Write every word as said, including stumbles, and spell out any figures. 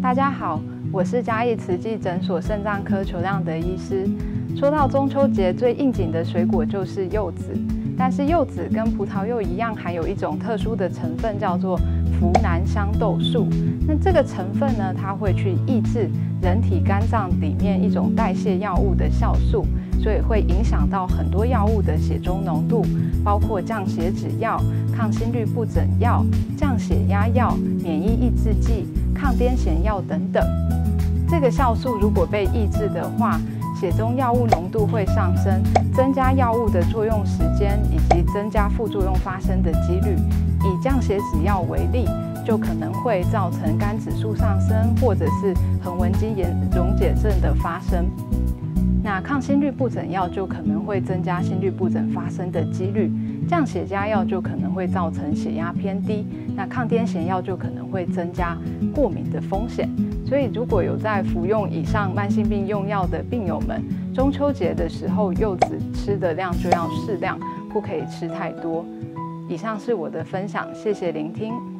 大家好，我是嘉义慈济诊所肾脏科邱亮德医师。说到中秋节最应景的水果就是柚子，但是柚子跟葡萄柚一样，含有一种特殊的成分，叫做呋喃香豆素。那这个成分呢，它会去抑制人体肝脏里面一种代谢药物的酵素，所以会影响到很多药物的血中浓度，包括降血脂药、抗心律不整药、降血压药、免疫抑制剂、抗癫痫药等等。这个酵素如果被抑制的话，血中药物浓度会上升，增加药物的作用时间，以及增加副作用发生的几率。以降血脂药为例，就可能会造成肝指数上升，或者是横纹肌炎溶解症的发生。那抗心律不整药就可能会增加心律不整发生的几率，降血压药就可能会造成血压偏低，那抗癫痫药就可能会增加过敏的风险。所以如果有在服用以上慢性病用药的病友们，中秋节的时候柚子吃的量就要适量，不可以吃太多。以上是我的分享，谢谢聆听。